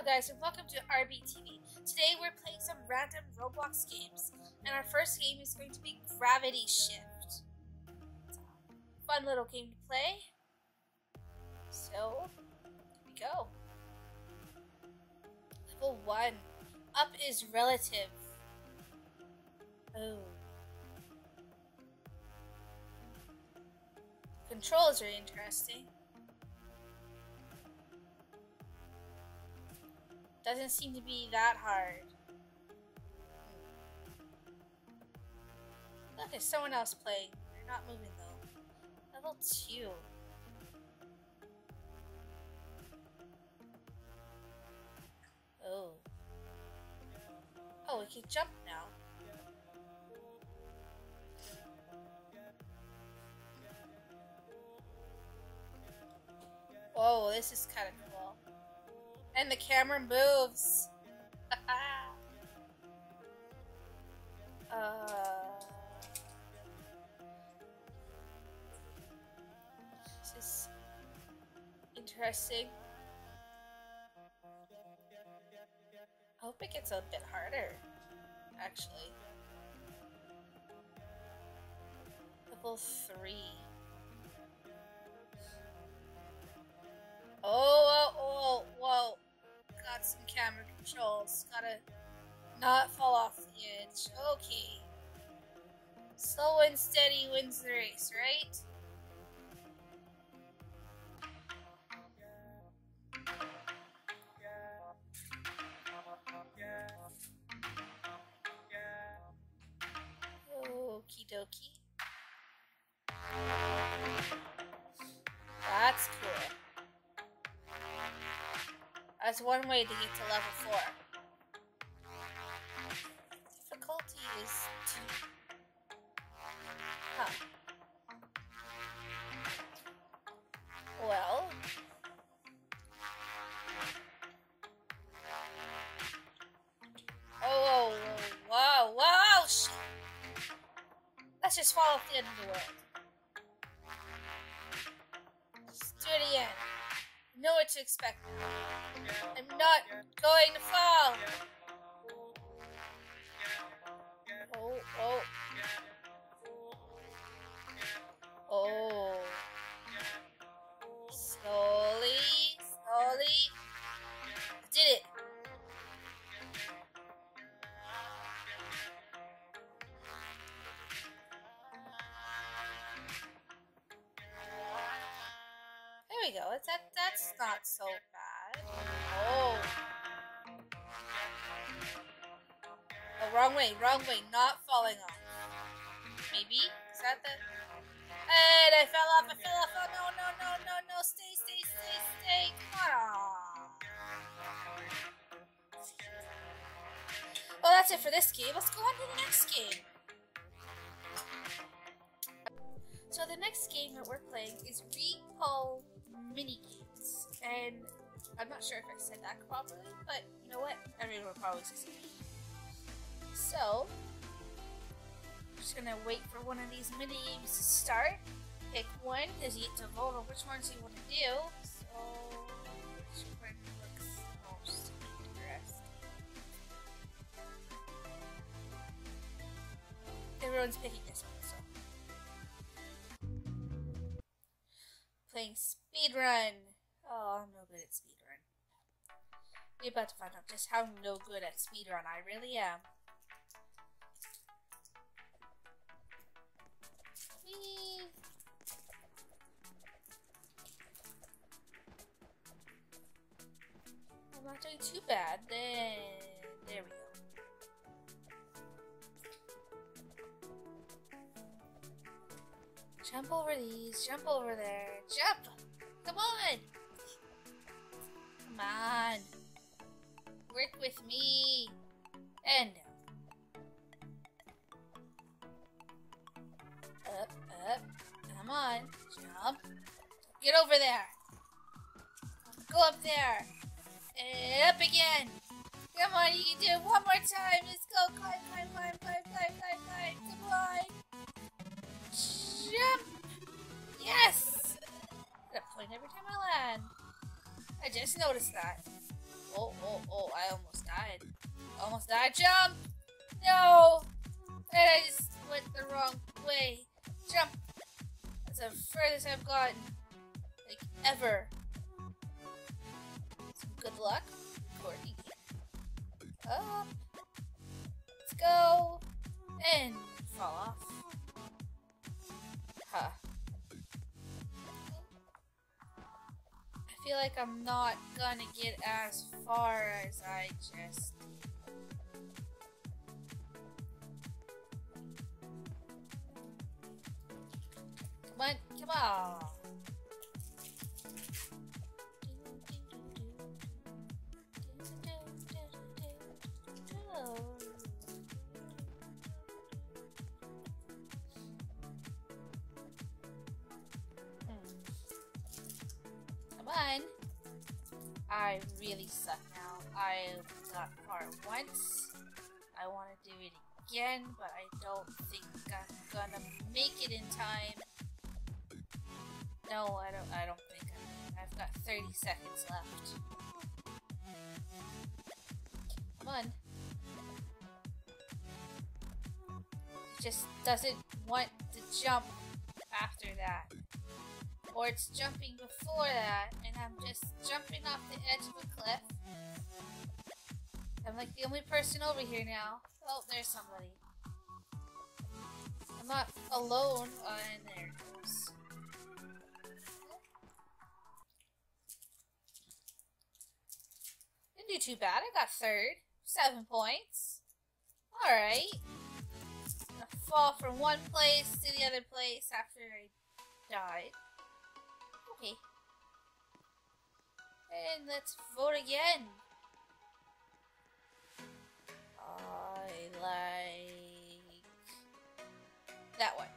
Hello guys and welcome to RBTV. Today we're playing some random Roblox games and our first game is going to be Gravity Shift. It's a fun little game to play. So, here we go. Level 1. Up is relative. Oh. Controls are interesting. Doesn't seem to be that hard. Look, there's someone else playing. They're not moving though. Level 2. Oh. Oh, we can jump now. Whoa, this is kind of cool. And the camera moves. This is interesting. I hope it gets a bit harder, actually. Level 3. Oh, whoa. Got some camera controls. Gotta not fall off the edge. Okay. Slow and steady wins the race, right? Okie dokie. That's cool. That's one way to get to level 4. Difficulty is 2. Huh. Well. Oh, whoa, shit. Let's just fall off the end of the world. Just do it again. Know what to expect now. I'm not going to fall. Oh. Slowly. Did it. There we go. That's not so bad. Oh, wrong way. Not falling off. Maybe? Is that the... And I fell off. Oh, no. Stay. Come on. Well, that's it for this game. Let's go on to the next game. So the next game that we're playing is Recall Minigames, and I'm not sure if I said that properly, but you know what? Everyone will probably say it. So, I'm just gonna wait for one of these minigames to start. Pick one, because you get to vote on which ones you want to do. So, which one looks most interesting? Everyone's picking this one, so. Playing speedrun. Oh, I'm no good at speedrun. We're about to find out just how no good at speedrun I really am. Whee! I'm not doing too bad. Then there we go. Jump over these, jump over there, jump! Come on! Come on! Work with me! And up. Come on, jump. Get over there! Go up there! And up again! Come on, you can do it one more time! Let's go! Climb! Come on! Jump! Yes! I get a point every time I land. I just noticed that. Oh, I almost died. Almost died. Jump! No! And I just went the wrong way. Jump! That's the furthest I've gotten. Like, ever. Some good luck. Courtney. Up. Let's go. And fall off. Huh. I feel like I'm not gonna get as far as I just did. Come on, come on. Come on. I really suck now. I got far once. I want to do it again, but I don't think I'm gonna make it in time. No, I don't think I've got 30 seconds left. Come on. It just doesn't want to jump after that. Or it's jumping before that, and I'm just jumping off the edge of a cliff. I'm like the only person over here now. Oh, there's somebody. I'm not alone. Oh, and there it goes. Didn't do too bad. I got third. 7 points. Alright. Gonna fall from one place to the other place after I died. Okay. And let's vote again. I like that one.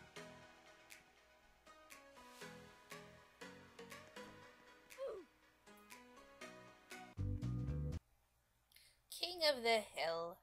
King of the Hill.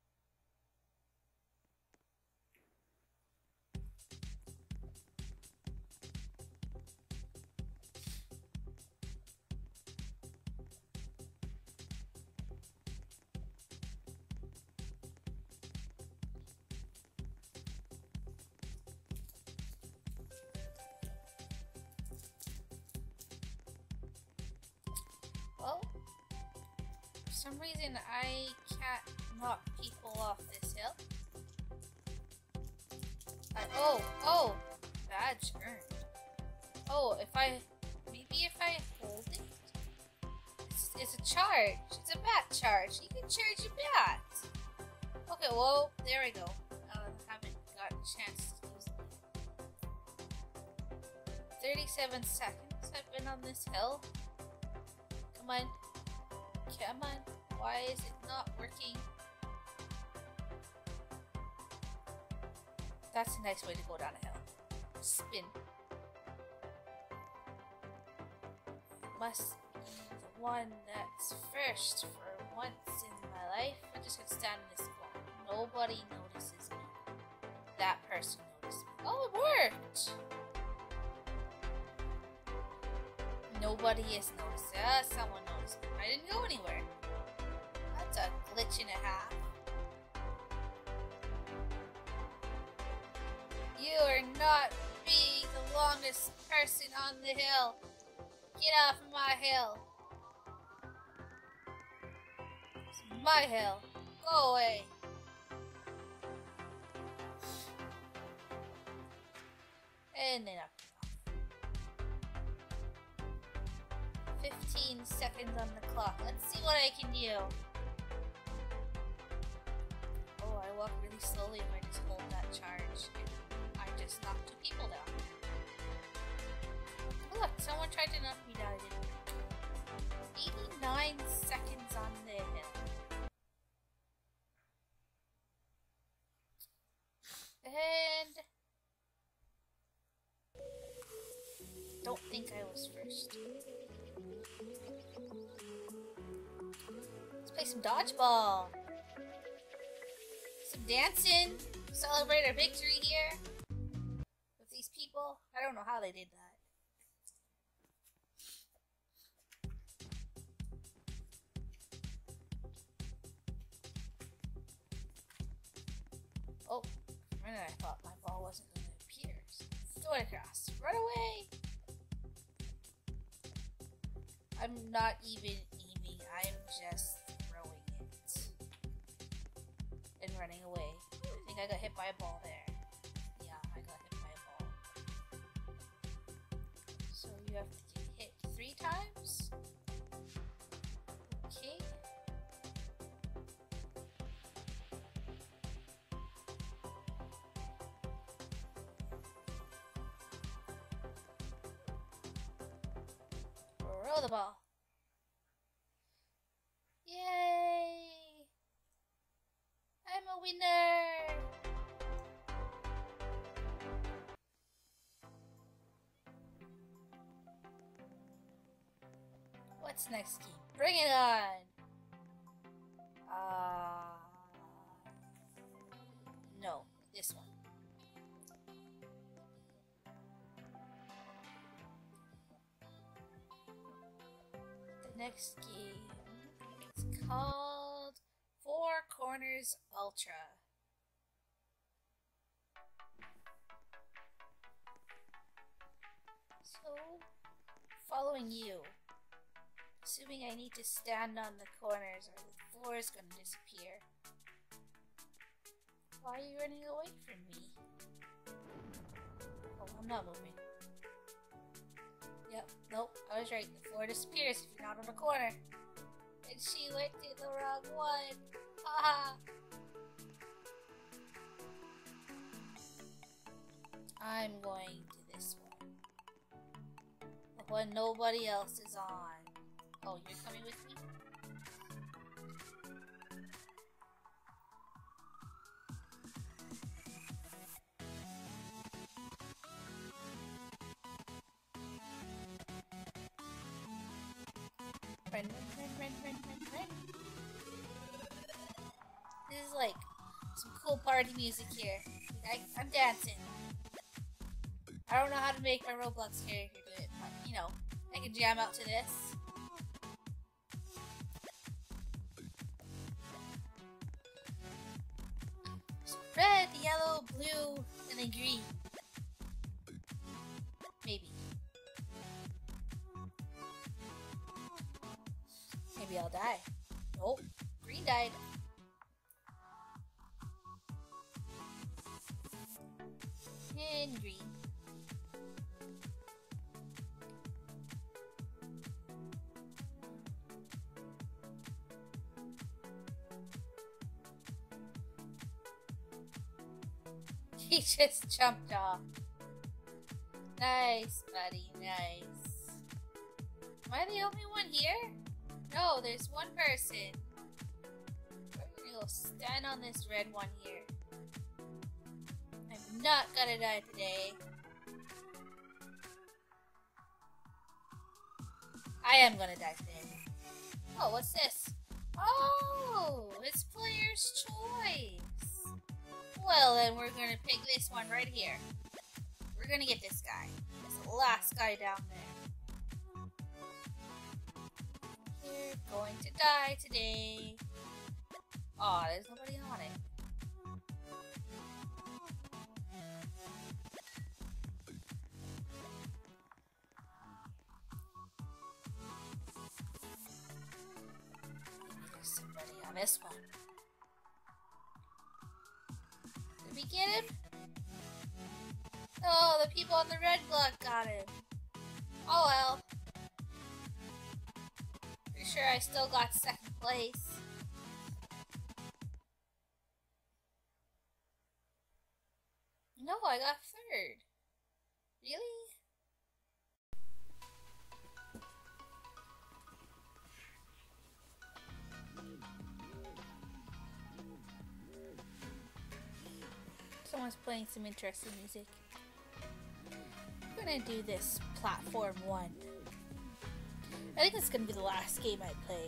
Well, for some reason I can't knock people off this hill. Oh, badge earned. Oh, maybe if I hold it? It's a charge. It's a bat charge. You can charge a bat. Okay, well, there we go. Haven't gotten a chance to use it. 37 seconds I've been on this hill. Come on. Come on. Why is it not working? That's a nice way to go down a hill. Spin. Must be the one that's first for once in my life. I'm just gonna stand in this spot. Nobody notices me. That person noticed me. Oh, it worked! Nobody is noticing. Someone noticed me. I didn't go anywhere. That's a glitch and a half. You are not being the longest person on the hill. Get off of my hill. It's my hill. Go away. And then up. 15 seconds on the clock. Let's see what I can do. Oh, I walk really slowly if I just hold that charge. I just knocked 2 people down. Oh, look, someone tried to knock me down. 89 seconds on the hill. And don't think I was first. Let's play some dodgeball. Some dancing. Celebrate our victory here. With these people. I don't know how they did that. Oh, for a minute I thought my ball wasn't going to appear. So throw it across. Run away! I'm not even aiming. I'm just throwing it. And running away. I think I got hit by a ball there. Yeah, I got hit by a ball. So you have to get hit 3 times? Okay. Throw the ball. Yay! I'm a winner! What's next game? Bring it on! No, this one. The next game is called Four Corners Ultra. So, following you. Assuming I need to stand on the corners or the floor is going to disappear. Why are you running away from me? Oh, I'm not moving. Yep, nope, I was right. The floor disappears if you're not on the corner. And she went to the wrong one. Haha. I'm going to this one. The one nobody else is on. Oh, you're coming with me? Run. This is like some cool party music here. I'm dancing. I don't know how to make my Roblox character do it, but you know, I can jam out to this. So red, yellow, blue, and then green. Maybe. Maybe I'll die. Nope. Green died. And green. He just jumped off. Nice, buddy, nice. Am I the only one here? No, there's one person. We're gonna go stand on this red one here. I'm not gonna die today. I am gonna die today. Oh, what's this? Oh, it's player's choice. Well, then we're gonna pick this one right here. We're gonna get this guy. It's the last guy down there. You're going to die today. Aw, there's nobody on it. Maybe there's somebody on this one. Did we get him? Oh, the people on the red block got him. Oh well. Pretty sure I still got second place. No, I got third. Really? Someone's playing some interesting music. I'm gonna do this platform 1. I think it's gonna be the last game I play.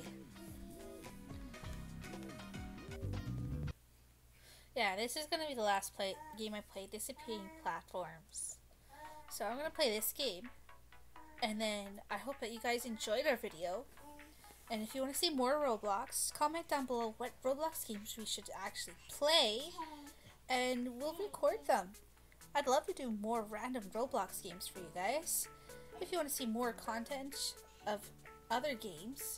Yeah, this is gonna be the last game I play, Disappearing Platforms. So I'm gonna play this game, and then I hope that you guys enjoyed our video. And if you want to see more Roblox, comment down below what Roblox games we should actually play. and we'll record them. I'd love to do more random Roblox games for you guys. If you want to see more content of other games,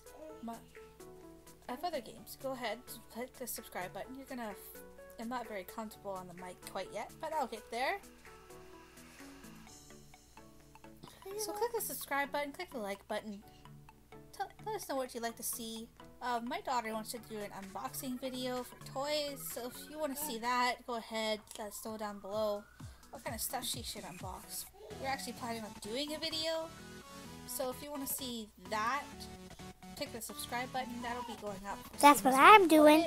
go ahead, click the subscribe button. I'm not very comfortable on the mic quite yet, but I'll get there. So click the subscribe button, click the like button. Let us know what you'd like to see. My daughter wants to do an unboxing video for toys, so if you want to see that, go ahead, let us know down below what kind of stuff she should unbox. We're actually planning on doing a video, so if you want to see that, click the subscribe button. That'll be going up. That's what I'm doing.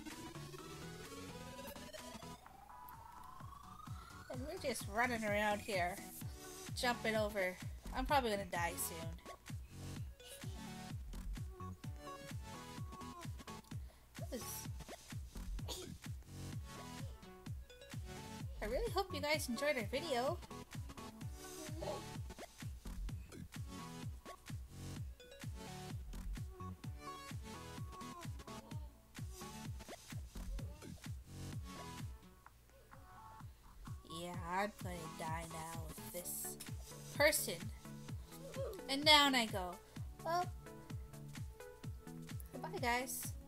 And we're just running around here, jumping over. I'm probably gonna die soon. I really hope you guys enjoyed our video. Yeah, I'm gonna die now with this person. And down I go. Well, goodbye guys.